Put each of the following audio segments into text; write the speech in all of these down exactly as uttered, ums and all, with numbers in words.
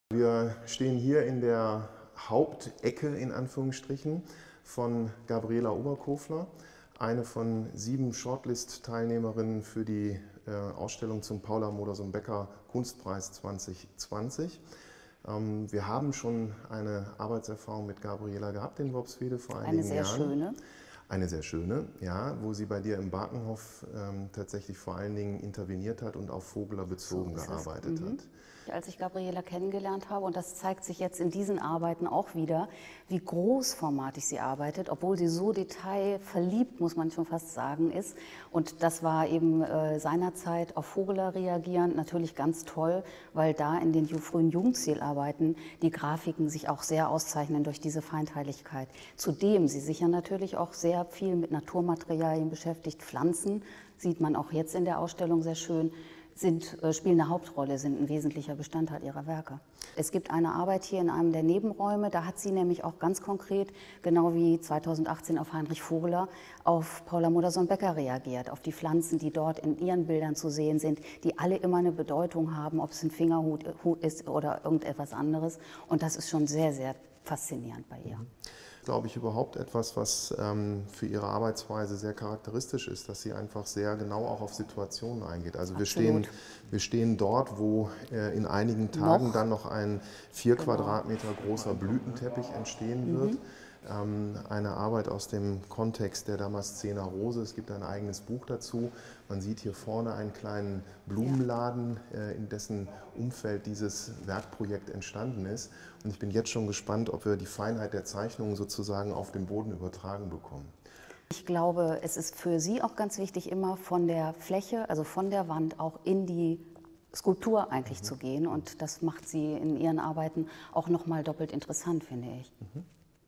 Wir stehen hier in der Hauptecke in Anführungsstrichen von Gabriela Oberkofler, eine von sieben Shortlist-Teilnehmerinnen für die äh, Ausstellung zum Paula Modersohn-Becker Kunstpreis zwanzig zwanzig. Ähm, wir haben schon eine Arbeitserfahrung mit Gabriela gehabt in Worpswede vor einigen Jahren. Eine sehr schöne. Eine sehr schöne, ja, wo sie bei dir im Bakenhof ähm, tatsächlich vor allen Dingen interveniert hat und auf Vogler bezogen so gearbeitet mhm. hat. Als ich Gabriela kennengelernt habe, und das zeigt sich jetzt in diesen Arbeiten auch wieder, wie großformatig sie arbeitet, obwohl sie so detailverliebt, muss man schon fast sagen, ist. Und das war eben äh, seinerzeit auf Vogler reagierend natürlich ganz toll, weil da in den frühen Jugendstilarbeiten die Grafiken sich auch sehr auszeichnen durch diese Feinteiligkeit. Zudem sie sich ja natürlich auch sehr viel mit Naturmaterialien beschäftigt. Pflanzen sieht man auch jetzt in der Ausstellung sehr schön. Sind, äh, spielen eine Hauptrolle, sind ein wesentlicher Bestandteil ihrer Werke. Es gibt eine Arbeit hier in einem der Nebenräume, da hat sie nämlich auch ganz konkret, genau wie zweitausendachtzehn auf Heinrich Vogeler, auf Paula Modersohn-Becker reagiert, auf die Pflanzen, die dort in ihren Bildern zu sehen sind, die alle immer eine Bedeutung haben, ob es ein Fingerhut Hut ist oder irgendetwas anderes. Und das ist schon sehr, sehr faszinierend bei ihr. Mhm. Glaube ich, überhaupt etwas, was ähm, für ihre Arbeitsweise sehr charakteristisch ist, dass sie einfach sehr genau auch auf Situationen eingeht. Also wir stehen, wir stehen dort, wo äh, in einigen Tagen noch? dann noch ein vier genau. Quadratmeter großer Blütenteppich entstehen wird. Mhm. Ähm, eine Arbeit aus dem Kontext der Damaszener Rose. Es gibt ein eigenes Buch dazu. Man sieht hier vorne einen kleinen Blumenladen, äh, in dessen Umfeld dieses Werkprojekt entstanden ist. Und ich bin jetzt schon gespannt, ob wir die Feinheit der Zeichnungen sozusagen auf den Boden übertragen bekommen. Ich glaube, es ist für Sie auch ganz wichtig, immer von der Fläche, also von der Wand, auch in die Skulptur eigentlich mhm. zu gehen. Und das macht Sie in Ihren Arbeiten auch noch mal doppelt interessant, finde ich. Mhm.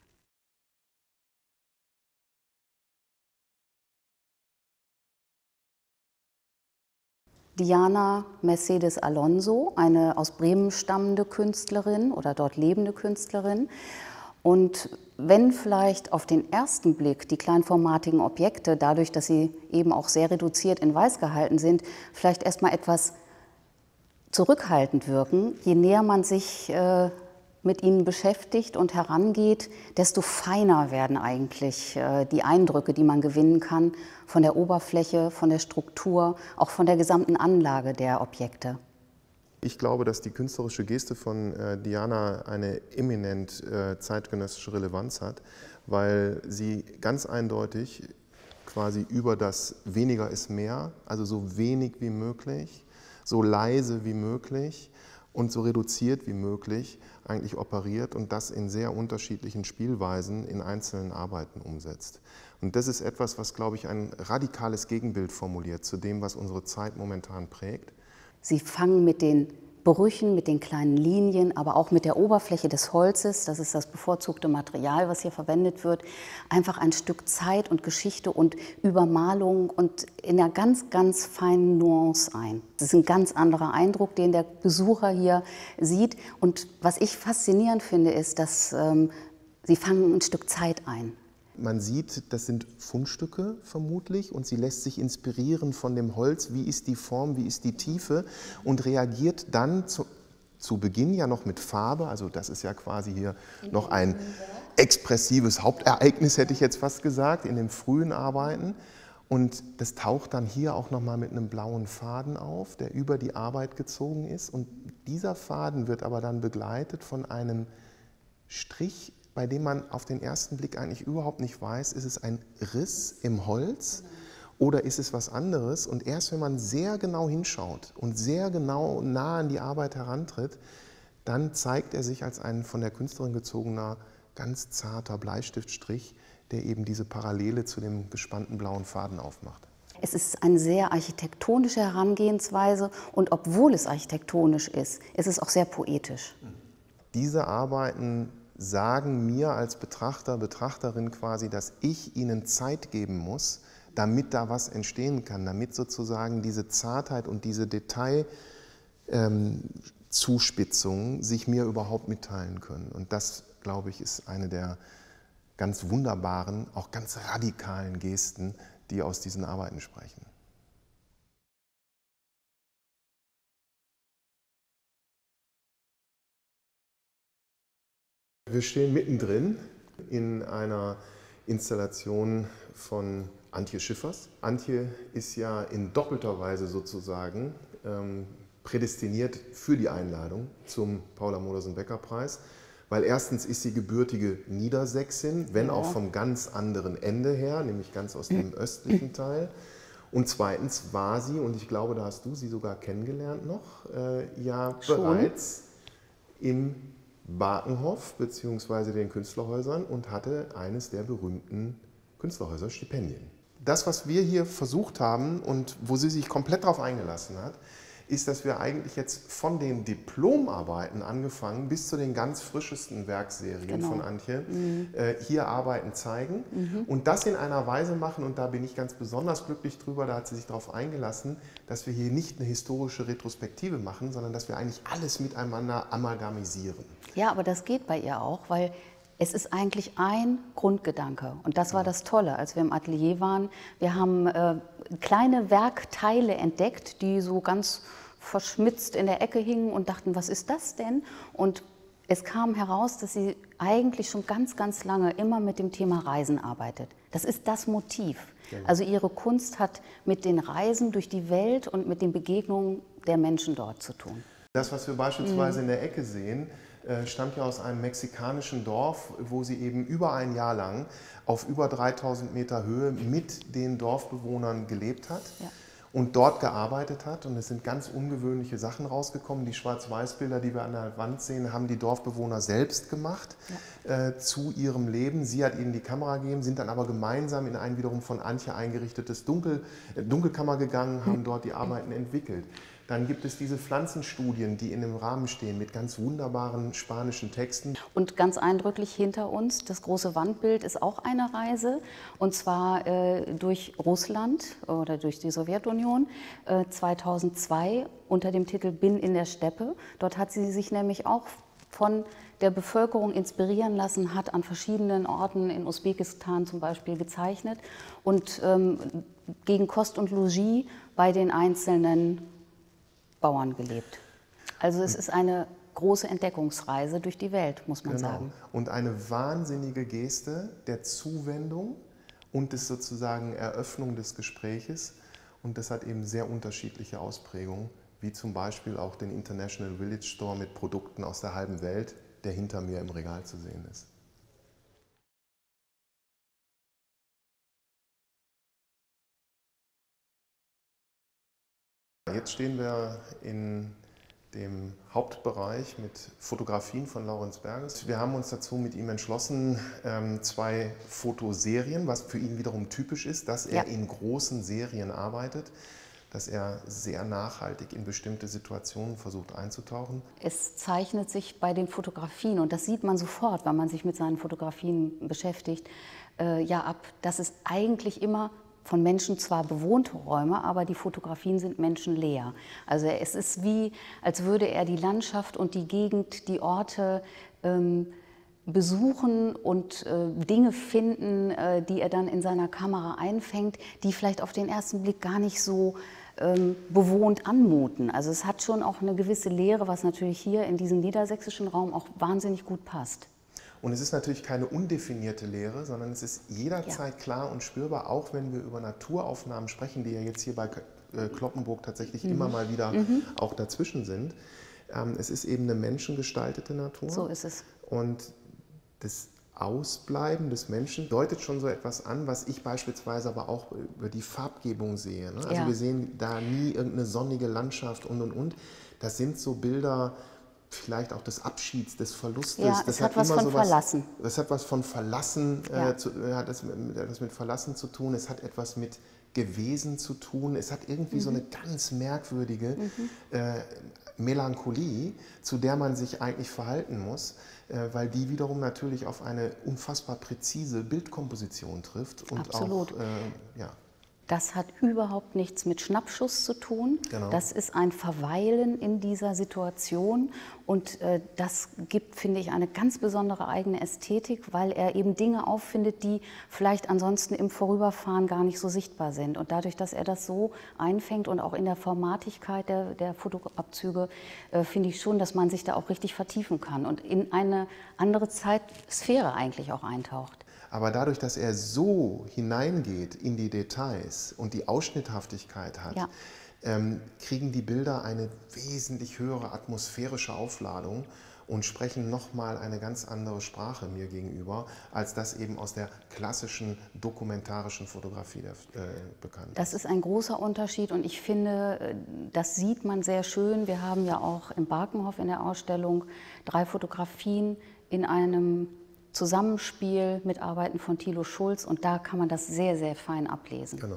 Diana Mercedes Alonso, eine aus Bremen stammende Künstlerin oder dort lebende Künstlerin. Und wenn vielleicht auf den ersten Blick die kleinformatigen Objekte, dadurch, dass sie eben auch sehr reduziert in Weiß gehalten sind, vielleicht erstmal etwas zurückhaltend wirken, je näher man sich äh, mit ihnen beschäftigt und herangeht, desto feiner werden eigentlich äh, die Eindrücke, die man gewinnen kann von der Oberfläche, von der Struktur, auch von der gesamten Anlage der Objekte. Ich glaube, dass die künstlerische Geste von äh, Diana eine eminent äh, zeitgenössische Relevanz hat, weil sie ganz eindeutig quasi über das Weniger ist mehr, also so wenig wie möglich, so leise wie möglich und so reduziert wie möglich eigentlich operiert und das in sehr unterschiedlichen Spielweisen in einzelnen Arbeiten umsetzt. Und das ist etwas, was, glaube ich, ein radikales Gegenbild formuliert zu dem, was unsere Zeit momentan prägt. Sie fangen mit den Brüchen, mit den kleinen Linien, aber auch mit der Oberfläche des Holzes, das ist das bevorzugte Material, was hier verwendet wird, einfach ein Stück Zeit und Geschichte und Übermalung und in einer ganz, ganz feinen Nuance ein. Das ist ein ganz anderer Eindruck, den der Besucher hier sieht. Und was ich faszinierend finde, ist, dass ähm, sie fangen ein Stück Zeit ein. Man sieht, das sind Fundstücke vermutlich und sie lässt sich inspirieren von dem Holz, wie ist die Form, wie ist die Tiefe und reagiert dann zu, zu Beginn ja noch mit Farbe, also das ist ja quasi hier noch ein expressives Hauptereignis, hätte ich jetzt fast gesagt, in den frühen Arbeiten. Und das taucht dann hier auch nochmal mit einem blauen Faden auf, der über die Arbeit gezogen ist. Und dieser Faden wird aber dann begleitet von einem Strich, bei dem man auf den ersten Blick eigentlich überhaupt nicht weiß, ist es ein Riss im Holz oder ist es was anderes. Und erst wenn man sehr genau hinschaut und sehr genau nah an die Arbeit herantritt, dann zeigt er sich als ein von der Künstlerin gezogener, ganz zarter Bleistiftstrich, der eben diese Parallele zu dem gespannten blauen Faden aufmacht. Es ist eine sehr architektonische Herangehensweise und obwohl es architektonisch ist, ist es auch sehr poetisch. Diese Arbeiten sagen mir als Betrachter, Betrachterin quasi, dass ich ihnen Zeit geben muss, damit da was entstehen kann, damit sozusagen diese Zartheit und diese Detailzuspitzungen ähm, sich mir überhaupt mitteilen können. Und das, glaube ich, ist eine der ganz wunderbaren, auch ganz radikalen Gesten, die aus diesen Arbeiten sprechen. Wir stehen mittendrin in einer Installation von Antje Schiffers. Antje ist ja in doppelter Weise sozusagen ähm, prädestiniert für die Einladung zum Paula-Modersohn-Becker-Preis, weil erstens ist sie gebürtige Niedersächsin, wenn ja. auch vom ganz anderen Ende her, nämlich ganz aus dem östlichen Teil. Und zweitens war sie, und ich glaube, da hast du sie sogar kennengelernt noch, äh, ja Schon? bereits im Bakenhof bzw. den Künstlerhäusern und hatte eines der berühmten Künstlerhäuser-Stipendien. Das, was wir hier versucht haben und wo sie sich komplett darauf eingelassen hat, ist, dass wir eigentlich jetzt von den Diplomarbeiten angefangen bis zu den ganz frischesten Werkserien genau. von Antje mhm. äh, hier Arbeiten zeigen mhm. und das in einer Weise machen, und da bin ich ganz besonders glücklich drüber, da hat sie sich darauf eingelassen, dass wir hier nicht eine historische Retrospektive machen, sondern dass wir eigentlich alles miteinander amalgamisieren. Ja, aber das geht bei ihr auch, weil es ist eigentlich ein Grundgedanke, und das war das Tolle, als wir im Atelier waren. Wir haben äh, kleine Werkteile entdeckt, die so ganz verschmitzt in der Ecke hingen und dachten, was ist das denn? Und es kam heraus, dass sie eigentlich schon ganz, ganz lange immer mit dem Thema Reisen arbeitet. Das ist das Motiv. Genau. Also ihre Kunst hat mit den Reisen durch die Welt und mit den Begegnungen der Menschen dort zu tun. Das, was wir beispielsweise mhm. in der Ecke sehen, stammt ja aus einem mexikanischen Dorf, wo sie eben über ein Jahr lang auf über dreitausend Meter Höhe mit den Dorfbewohnern gelebt hat ja. und dort gearbeitet hat. Und es sind ganz ungewöhnliche Sachen rausgekommen. Die Schwarz-Weiß-Bilder, die wir an der Wand sehen, haben die Dorfbewohner selbst gemacht ja. äh, zu ihrem Leben. Sie hat ihnen die Kamera gegeben, sind dann aber gemeinsam in ein wiederum von Antje eingerichtetes Dunkel, äh, Dunkelkammer gegangen, haben dort die Arbeiten entwickelt. Dann gibt es diese Pflanzenstudien, die in dem Rahmen stehen, mit ganz wunderbaren spanischen Texten. Und ganz eindrücklich hinter uns, das große Wandbild ist auch eine Reise, und zwar äh, durch Russland oder durch die Sowjetunion äh, zweitausendzwei unter dem Titel Bin in der Steppe. Dort hat sie sich nämlich auch von der Bevölkerung inspirieren lassen, hat an verschiedenen Orten in Usbekistan zum Beispiel gezeichnet und ähm, gegen Kost und Logis bei den einzelnen Bauern gelebt. Also es ist eine große Entdeckungsreise durch die Welt, muss man genau. sagen. Und eine wahnsinnige Geste der Zuwendung und des sozusagen Eröffnung des Gespräches. Und das hat eben sehr unterschiedliche Ausprägungen, wie zum Beispiel auch den International Village Store mit Produkten aus der halben Welt, der hinter mir im Regal zu sehen ist. Jetzt stehen wir in dem Hauptbereich mit Fotografien von Laurenz Berges. Wir haben uns dazu mit ihm entschlossen, zwei Fotoserien, was für ihn wiederum typisch ist, dass er ja. in großen Serien arbeitet, dass er sehr nachhaltig in bestimmte Situationen versucht einzutauchen. Es zeichnet sich bei den Fotografien, und das sieht man sofort, wenn man sich mit seinen Fotografien beschäftigt, äh, ja ab, dass es eigentlich immer von Menschen zwar bewohnte Räume, aber die Fotografien sind menschenleer. Also es ist wie, als würde er die Landschaft und die Gegend, die Orte ähm, besuchen und äh, Dinge finden, äh, die er dann in seiner Kamera einfängt, die vielleicht auf den ersten Blick gar nicht so ähm, bewohnt anmuten. Also es hat schon auch eine gewisse Leere, was natürlich hier in diesem niedersächsischen Raum auch wahnsinnig gut passt. Und es ist natürlich keine undefinierte Leere, sondern es ist jederzeit ja. klar und spürbar, auch wenn wir über Naturaufnahmen sprechen, die ja jetzt hier bei Cloppenburg tatsächlich mhm. immer mal wieder mhm. auch dazwischen sind. Ähm, es ist eben eine menschengestaltete Natur. So ist es. Und das Ausbleiben des Menschen deutet schon so etwas an, was ich beispielsweise aber auch über die Farbgebung sehe. Ne? Also ja. wir sehen da nie irgendeine sonnige Landschaft und und und. Das sind so Bilder, vielleicht auch des Abschieds, des Verlustes. Ja, das hat, hat was immer von so was, Verlassen. Das hat was von Verlassen, ja. äh, zu, hat das mit, das mit Verlassen zu tun, es hat etwas mit Gewesen zu tun, es hat irgendwie mhm. so eine ganz merkwürdige mhm. äh, Melancholie, zu der man sich eigentlich verhalten muss, äh, weil die wiederum natürlich auf eine unfassbar präzise Bildkomposition trifft. Und Absolut. Auch, äh, ja. Das hat überhaupt nichts mit Schnappschuss zu tun. Genau. Das ist ein Verweilen in dieser Situation und äh, das gibt, finde ich, eine ganz besondere eigene Ästhetik, weil er eben Dinge auffindet, die vielleicht ansonsten im Vorüberfahren gar nicht so sichtbar sind. Und dadurch, dass er das so einfängt und auch in der Formatigkeit der, der Fotoabzüge, äh, finde ich schon, dass man sich da auch richtig vertiefen kann und in eine andere Zeitsphäre eigentlich auch eintaucht. Aber dadurch, dass er so hineingeht in die Details und die Ausschnitthaftigkeit hat, Ja. ähm, kriegen die Bilder eine wesentlich höhere atmosphärische Aufladung und sprechen nochmal eine ganz andere Sprache mir gegenüber, als das eben aus der klassischen dokumentarischen Fotografie der, äh, bekannt ist. Das ist ein großer Unterschied und ich finde, das sieht man sehr schön. Wir haben ja auch im Barkenhof in der Ausstellung drei Fotografien in einem Zusammenspiel mit Arbeiten von Thilo Schulz und da kann man das sehr, sehr fein ablesen. Genau.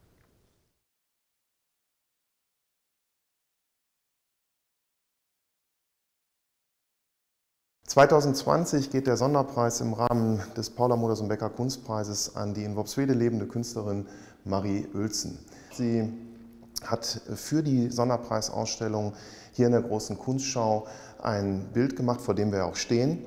zweitausendzwanzig geht der Sonderpreis im Rahmen des Paula Moders und Becker Kunstpreises an die in Worpswede lebende Künstlerin Marie Uelzen. Sie hat für die Sonderpreisausstellung hier in der großen Kunstschau ein Bild gemacht, vor dem wir auch stehen.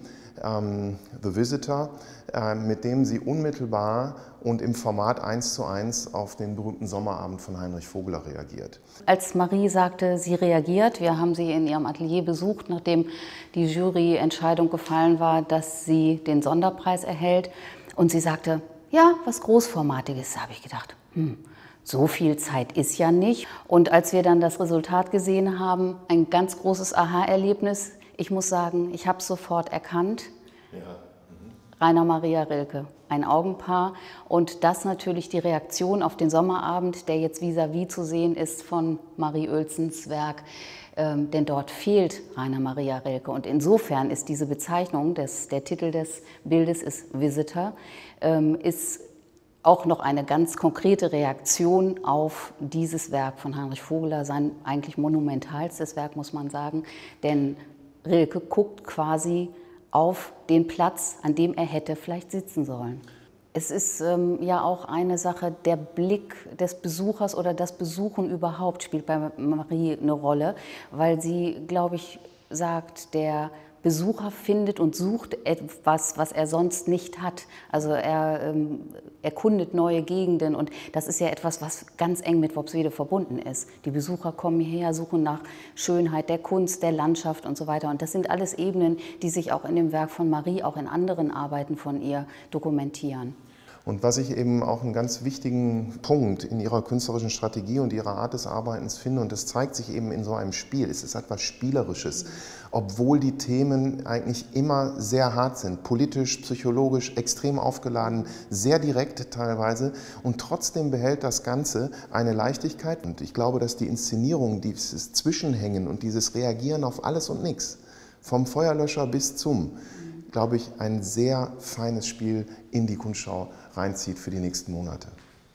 The Visitor, mit dem sie unmittelbar und im Format eins zu eins auf den berühmten Sommerabend von Heinrich Vogeler reagiert. Als Marie sagte, sie reagiert, wir haben sie in ihrem Atelier besucht, nachdem die Juryentscheidung gefallen war, dass sie den Sonderpreis erhält. Und sie sagte, ja, was Großformatiges, habe ich gedacht. Hm. So viel Zeit ist ja nicht. Und als wir dann das Resultat gesehen haben, ein ganz großes Aha-Erlebnis. Ich muss sagen, ich habe es sofort erkannt. Ja. Mhm. Rainer Maria Rilke, ein Augenpaar. Und das natürlich die Reaktion auf den Sommerabend, der jetzt vis-à-vis zu sehen ist von Marie Uelzens Werk. Ähm, denn dort fehlt Rainer Maria Rilke. Und insofern ist diese Bezeichnung, des, der Titel des Bildes ist Visitor, ähm, ist auch noch eine ganz konkrete Reaktion auf dieses Werk von Heinrich Vogeler, sein eigentlich monumentalstes Werk, muss man sagen. Denn Rilke guckt quasi auf den Platz, an dem er hätte vielleicht sitzen sollen. Es ist ähm, ja auch eine Sache, der Blick des Besuchers oder das Besuchen überhaupt spielt bei Marie eine Rolle, weil sie, glaube ich, sagt, der Besucher findet und sucht etwas, was er sonst nicht hat. Also er ähm, erkundet neue Gegenden und das ist ja etwas, was ganz eng mit Worpswede verbunden ist. Die Besucher kommen hierher, suchen nach Schönheit der Kunst, der Landschaft und so weiter. Und das sind alles Ebenen, die sich auch in dem Werk von Marie, auch in anderen Arbeiten von ihr dokumentieren. Und was ich eben auch einen ganz wichtigen Punkt in ihrer künstlerischen Strategie und ihrer Art des Arbeitens finde, und das zeigt sich eben in so einem Spiel, es ist etwas Spielerisches, obwohl die Themen eigentlich immer sehr hart sind, politisch, psychologisch, extrem aufgeladen, sehr direkt teilweise, und trotzdem behält das Ganze eine Leichtigkeit. Und ich glaube, dass die Inszenierung, dieses Zwischenhängen und dieses Reagieren auf alles und nichts, vom Feuerlöscher bis zum, glaube ich, ein sehr feines Spiel in die Kunstschau reinzieht für die nächsten Monate.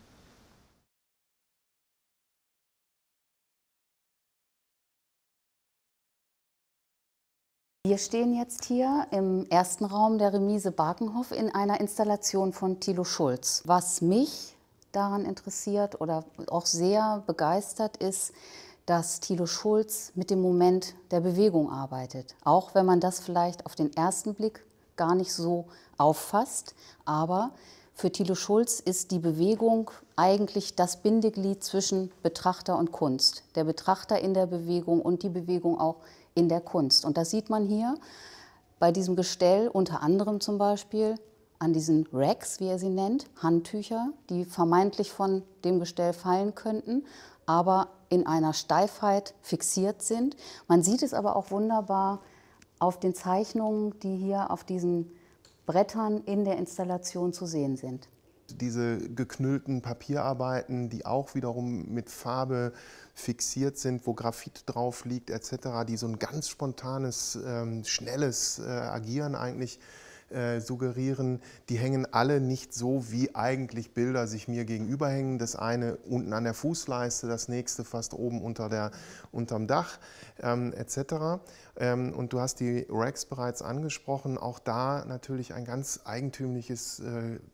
Wir stehen jetzt hier im ersten Raum der Remise Barkenhof in einer Installation von Thilo Schulz. Was mich daran interessiert oder auch sehr begeistert ist, dass Thilo Schulz mit dem Moment der Bewegung arbeitet. Auch wenn man das vielleicht auf den ersten Blick gar nicht so auffasst. Aber für Thilo Schulz ist die Bewegung eigentlich das Bindeglied zwischen Betrachter und Kunst. Der Betrachter in der Bewegung und die Bewegung auch in der Kunst. Und das sieht man hier bei diesem Gestell, unter anderem zum Beispiel an diesen Racks, wie er sie nennt, Handtücher, die vermeintlich von dem Gestell fallen könnten, aber in einer Steifheit fixiert sind. Man sieht es aber auch wunderbar auf den Zeichnungen, die hier auf diesen Brettern in der Installation zu sehen sind. Diese geknüllten Papierarbeiten, die auch wiederum mit Farbe fixiert sind, wo Graphit drauf liegt et cetera, die so ein ganz spontanes, ähm, schnelles äh, Agieren eigentlich äh, suggerieren, die hängen alle nicht so, wie eigentlich Bilder sich mir gegenüber hängen. Das eine unten an der Fußleiste, das nächste fast oben unter der, unterm Dach ähm, et cetera. Ähm, und du hast die Racks bereits angesprochen, auch da natürlich ein ganz eigentümliches äh,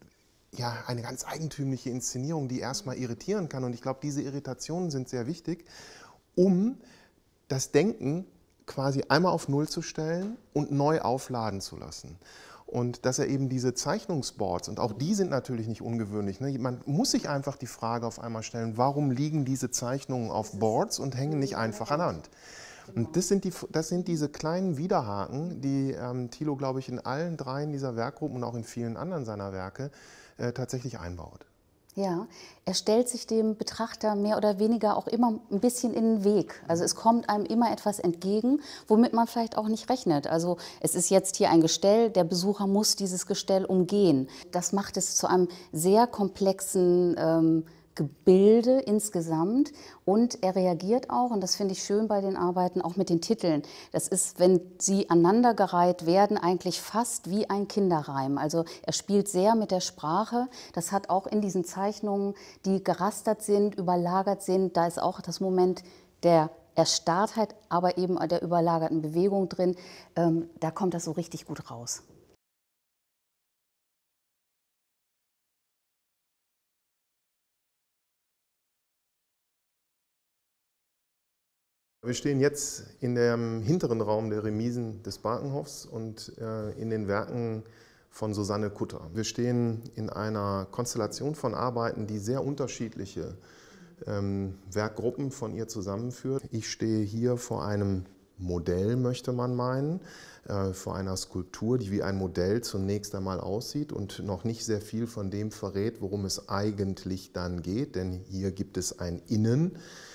ja, eine ganz eigentümliche Inszenierung, die erstmal irritieren kann. Und ich glaube, diese Irritationen sind sehr wichtig, um das Denken quasi einmal auf Null zu stellen und neu aufladen zu lassen. Und dass er eben diese Zeichnungsboards, und auch die sind natürlich nicht ungewöhnlich, ne? Man muss sich einfach die Frage auf einmal stellen, warum liegen diese Zeichnungen auf Boards und hängen nicht einfach an der Wand? Und das sind, die, das sind diese kleinen Widerhaken, die ähm, Thilo, glaube ich, in allen dreien dieser Werkgruppen und auch in vielen anderen seiner Werke äh, tatsächlich einbaut. Ja, er stellt sich dem Betrachter mehr oder weniger auch immer ein bisschen in den Weg. Also es kommt einem immer etwas entgegen, womit man vielleicht auch nicht rechnet. Also es ist jetzt hier ein Gestell, der Besucher muss dieses Gestell umgehen. Das macht es zu einem sehr komplexen ähm, Gebilde insgesamt, und er reagiert auch, und das finde ich schön bei den Arbeiten, auch mit den Titeln. Das ist, wenn sie aneinandergereiht werden, eigentlich fast wie ein Kinderreim. Also er spielt sehr mit der Sprache. Das hat auch in diesen Zeichnungen, die gerastert sind, überlagert sind, da ist auch das Moment der Erstarrtheit, aber eben der überlagerten Bewegung drin. Ähm, da kommt das so richtig gut raus. Wir stehen jetzt in dem hinteren Raum der Remisen des Barkenhoffs und äh, in den Werken von Susanne Kutter. Wir stehen in einer Konstellation von Arbeiten, die sehr unterschiedliche ähm, Werkgruppen von ihr zusammenführt. Ich stehe hier vor einem Modell, möchte man meinen, äh, vor einer Skulptur, die wie ein Modell zunächst einmal aussieht und noch nicht sehr viel von dem verrät, worum es eigentlich dann geht, denn hier gibt es ein Innen.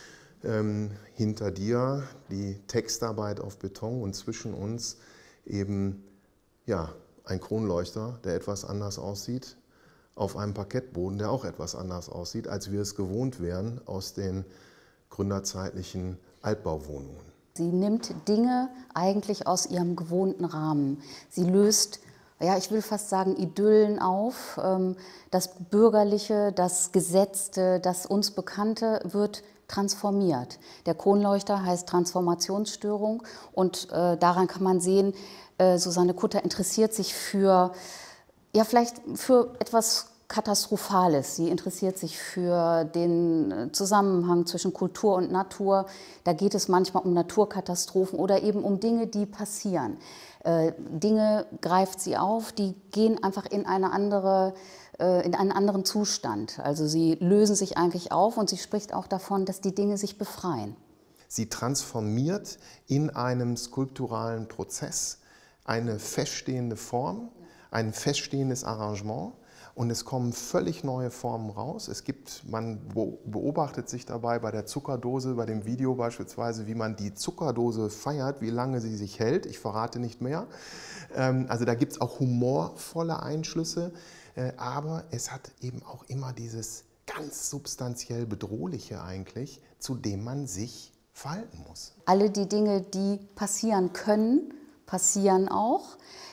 Ähm, hinter dir die Textarbeit auf Beton und zwischen uns eben ja, ein Kronleuchter, der etwas anders aussieht, auf einem Parkettboden, der auch etwas anders aussieht, als wir es gewohnt wären aus den gründerzeitlichen Altbauwohnungen. Sie nimmt Dinge eigentlich aus ihrem gewohnten Rahmen. Sie löst, ja, ich will fast sagen, Idyllen auf. Das Bürgerliche, das Gesetzte, das uns Bekannte wird transformiert. Der Kronleuchter heißt Transformationsstörung, und äh, daran kann man sehen, äh, Susanne Kutter interessiert sich für, ja, vielleicht für etwas Katastrophales. Sie interessiert sich für den Zusammenhang zwischen Kultur und Natur. Da geht es manchmal um Naturkatastrophen oder eben um Dinge, die passieren. Äh, Dinge greift sie auf, die gehen einfach in eine andere in einen anderen Zustand. Also sie lösen sich eigentlich auf, und sie spricht auch davon, dass die Dinge sich befreien. Sie transformiert in einem skulpturalen Prozess eine feststehende Form, ein feststehendes Arrangement, und es kommen völlig neue Formen raus. Es gibt, man beobachtet sich dabei bei der Zuckerdose, bei dem Video beispielsweise, wie man die Zuckerdose feiert, wie lange sie sich hält. Ich verrate nicht mehr. Also da gibt es auch humorvolle Einschlüsse. Aber es hat eben auch immer dieses ganz substanziell Bedrohliche eigentlich, zu dem man sich verhalten muss. Alle die Dinge, die passieren können, passieren auch.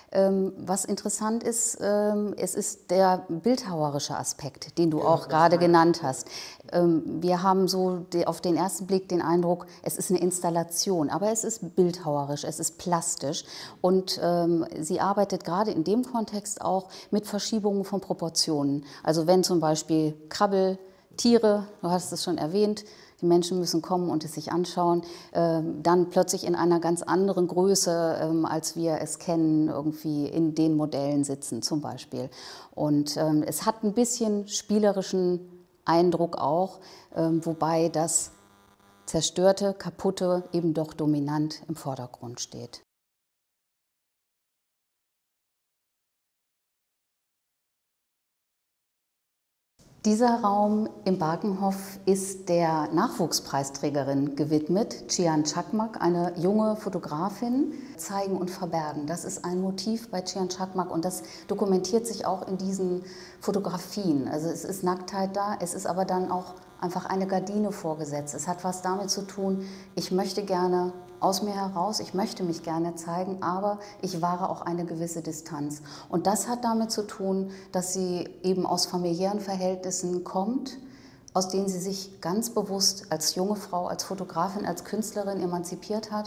Was interessant ist, es ist der bildhauerische Aspekt, den du auch gerade genannt hast. Wir haben so auf den ersten Blick den Eindruck, es ist eine Installation, aber es ist bildhauerisch, es ist plastisch, und sie arbeitet gerade in dem Kontext auch mit Verschiebungen von Proportionen. Also wenn zum Beispiel Krabbeltiere, du hast es schon erwähnt, die Menschen müssen kommen und es sich anschauen, äh, dann plötzlich in einer ganz anderen Größe, ähm, als wir es kennen, irgendwie in den Modellen sitzen zum Beispiel. Und ähm, es hat ein bisschen spielerischen Eindruck auch, ähm, wobei das Zerstörte, Kaputte eben doch dominant im Vordergrund steht. Dieser Raum im Barkenhoff ist der Nachwuchspreisträgerin gewidmet, Cihan Çakmak, eine junge Fotografin. Zeigen und verbergen, das ist ein Motiv bei Cihan Çakmak, und das dokumentiert sich auch in diesen Fotografien. Also es ist Nacktheit da, es ist aber dann auch einfach eine Gardine vorgesetzt. Es hat was damit zu tun, ich möchte gerne aus mir heraus, ich möchte mich gerne zeigen, aber ich wahre auch eine gewisse Distanz. Und das hat damit zu tun, dass sie eben aus familiären Verhältnissen kommt, aus denen sie sich ganz bewusst als junge Frau, als Fotografin, als Künstlerin emanzipiert hat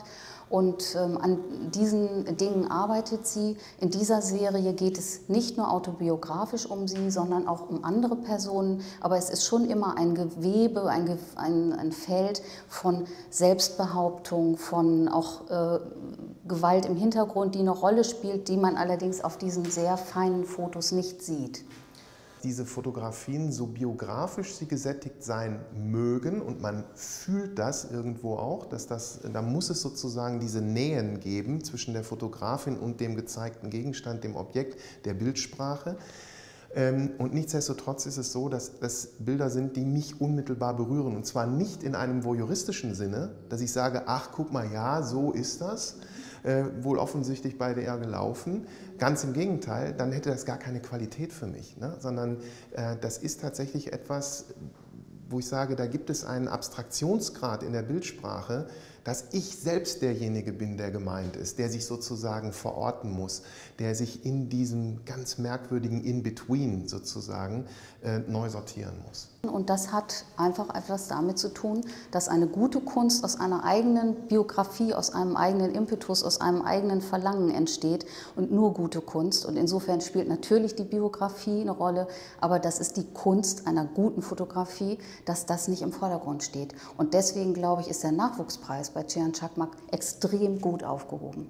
Und ähm, an diesen Dingen arbeitet sie. In dieser Serie geht es nicht nur autobiografisch um sie, sondern auch um andere Personen. Aber es ist schon immer ein Gewebe, ein, Ge ein, ein Feld von Selbstbehauptung, von auch äh, Gewalt im Hintergrund, die eine Rolle spielt, die man allerdings auf diesen sehr feinen Fotos nicht sieht. Diese Fotografien, so biografisch sie gesättigt sein mögen, und man fühlt das irgendwo auch, dass das, da muss es sozusagen diese Nähen geben zwischen der Fotografin und dem gezeigten Gegenstand, dem Objekt, der Bildsprache. Und nichtsdestotrotz ist es so, dass das Bilder sind, die mich unmittelbar berühren. Und zwar nicht in einem voyeuristischen Sinne, dass ich sage, ach, guck mal, ja, so ist das. Äh, wohl offensichtlich bei der gelaufen. Ganz im Gegenteil, dann hätte das gar keine Qualität für mich, ne? Sondern äh, das ist tatsächlich etwas, wo ich sage, da gibt es einen Abstraktionsgrad in der Bildsprache, dass ich selbst derjenige bin, der gemeint ist, der sich sozusagen verorten muss, der sich in diesem ganz merkwürdigen In-Between sozusagen äh, neu sortieren muss. Und das hat einfach etwas damit zu tun, dass eine gute Kunst aus einer eigenen Biografie, aus einem eigenen Impetus, aus einem eigenen Verlangen entsteht und nur gute Kunst. Und insofern spielt natürlich die Biografie eine Rolle, aber das ist die Kunst einer guten Fotografie, dass das nicht im Vordergrund steht. Und deswegen, glaube ich, ist der Nachwuchspreis bei Ceyhan Chakmak extrem gut aufgehoben.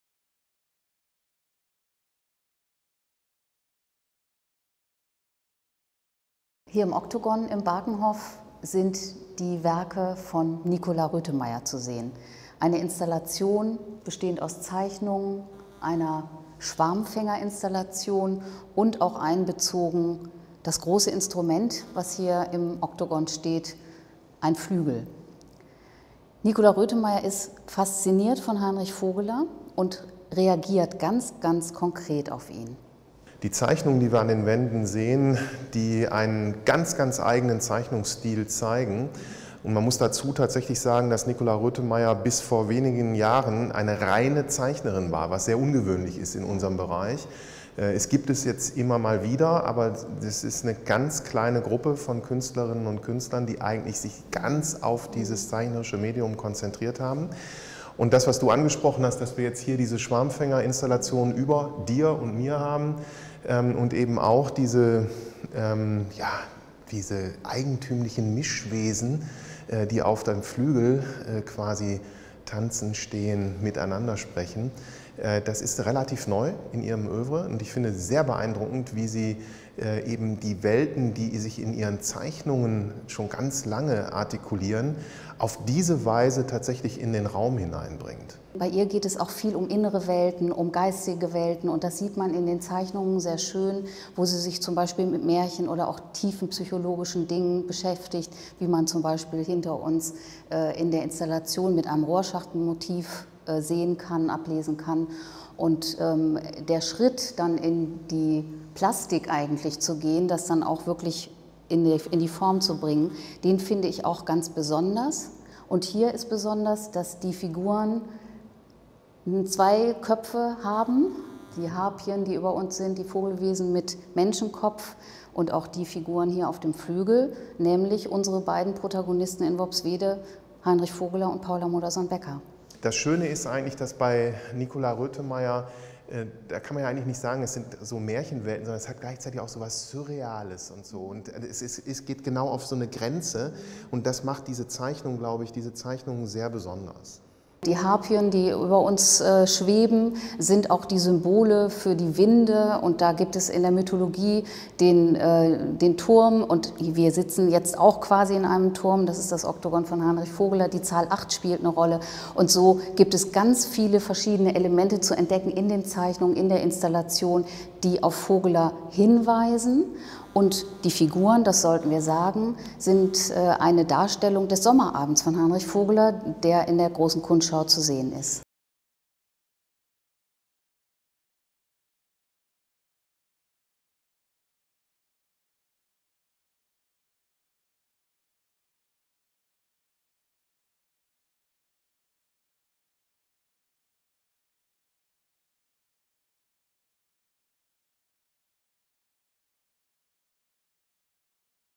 Hier im Oktogon im Barkenhof sind die Werke von Nicola Rötemeyer zu sehen. Eine Installation bestehend aus Zeichnungen, einer Schwarmfängerinstallation und auch einbezogen das große Instrument, was hier im Oktogon steht, ein Flügel. Nicola Rötemeyer ist fasziniert von Heinrich Vogeler und reagiert ganz, ganz konkret auf ihn. Die Zeichnungen, die wir an den Wänden sehen, die einen ganz, ganz eigenen Zeichnungsstil zeigen. Und man muss dazu tatsächlich sagen, dass Nicola Rötemeyer bis vor wenigen Jahren eine reine Zeichnerin war, was sehr ungewöhnlich ist in unserem Bereich. Es gibt es jetzt immer mal wieder, aber das ist eine ganz kleine Gruppe von Künstlerinnen und Künstlern, die eigentlich sich ganz auf dieses zeichnerische Medium konzentriert haben. Und das, was du angesprochen hast, dass wir jetzt hier diese Schwarmfängerinstallation über dir und mir haben ähm, und eben auch diese, ähm, ja, diese eigentümlichen Mischwesen, äh, die auf dem Flügel äh, quasi tanzen, stehen, miteinander sprechen. Äh, das ist relativ neu in ihrem Œuvre und ich finde sehr beeindruckend, wie sie äh, eben die Welten, die sich in ihren Zeichnungen schon ganz lange artikulieren, auf diese Weise tatsächlich in den Raum hineinbringt. Bei ihr geht es auch viel um innere Welten, um geistige Welten und das sieht man in den Zeichnungen sehr schön, wo sie sich zum Beispiel mit Märchen oder auch tiefen psychologischen Dingen beschäftigt, wie man zum Beispiel hinter uns äh, in der Installation mit einem Rohrschachtenmotiv äh, sehen kann, ablesen kann. Und ähm, der Schritt dann in die Plastik eigentlich zu gehen, das dann auch wirklich in die, in die Form zu bringen, den finde ich auch ganz besonders. Und hier ist besonders, dass die Figuren zwei Köpfe haben, die Harpien, die über uns sind, die Vogelwesen mit Menschenkopf und auch die Figuren hier auf dem Flügel, nämlich unsere beiden Protagonisten in Worpswede, Heinrich Vogeler und Paula Modersohn-Becker. Das Schöne ist eigentlich, dass bei Nicola Rötemeyer, äh, da kann man ja eigentlich nicht sagen, es sind so Märchenwelten, sondern es hat gleichzeitig auch so was Surreales und so. Und es, ist, es geht genau auf so eine Grenze und das macht diese Zeichnung, glaube ich, diese Zeichnung sehr besonders. Die Harpien, die über uns äh, schweben, sind auch die Symbole für die Winde und da gibt es in der Mythologie den, äh, den Turm und wir sitzen jetzt auch quasi in einem Turm, das ist das Oktogon von Heinrich Vogeler, die Zahl acht spielt eine Rolle und so gibt es ganz viele verschiedene Elemente zu entdecken in den Zeichnungen, in der Installation, die auf Vogeler hinweisen. Und die Figuren, das sollten wir sagen, sind eine Darstellung des Sommerabends von Heinrich Vogeler, der in der großen Kunstschau zu sehen ist.